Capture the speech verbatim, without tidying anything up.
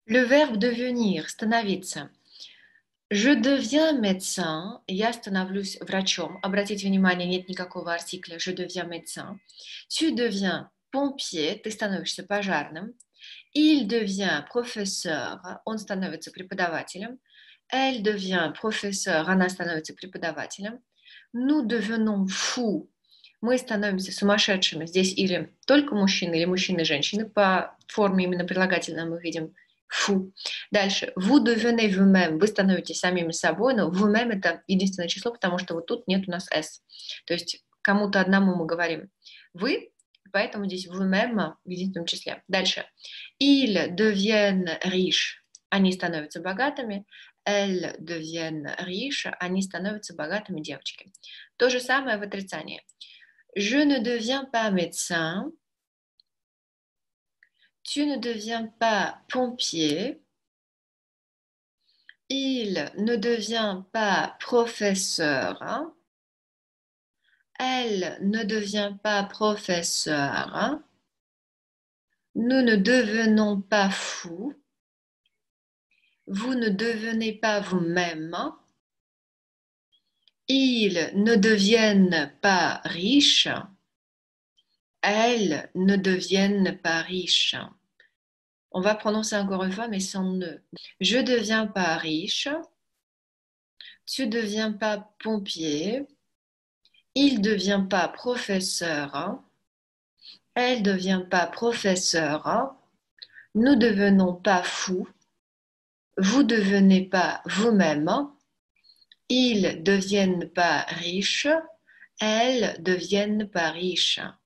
Le verbe devenir, становиться. Je deviens médecin, я становлюсь врачом. Обратите внимание, нет никакого артикля. Je deviens médecin. Tu deviens pompier, ты становишься пожарным. Il devient professeur, он становится преподавателем. Elle devient professeur, она становится преподавателем. Nous devenons fous, мы становимся сумасшедшими. Здесь или только мужчины, или мужчины и женщины. По форме именно прилагательного мы видим фу. Дальше. Vous devenez vous-même. Вы становитесь самими собой, но vous-même это единственное число, потому что вот тут нет у нас s. То есть кому-то одному мы говорим вы, поэтому здесь vous-même в единственном числе. Дальше. Ils deviennent riches. Они становятся богатыми. Elles deviennent riches. Они становятся богатыми девочки. То же самое в отрицании. Je ne deviens pas médecin. Tu ne deviens pas pompier. Il ne devient pas professeur. Elle ne devient pas professeur. Nous ne devenons pas fous. Vous ne devenez pas vous-même. Ils ne deviennent pas riches. Elles ne deviennent pas riches. On va prononcer encore une fois, mais sans ne. Je ne deviens pas riche. Tu ne deviens pas pompier. Il ne devient pas professeur. Elle ne devient pas professeur. Nous ne devenons pas fous. Vous ne devenez pas vous-même. Ils ne deviennent pas riches. Elles ne deviennent pas riches.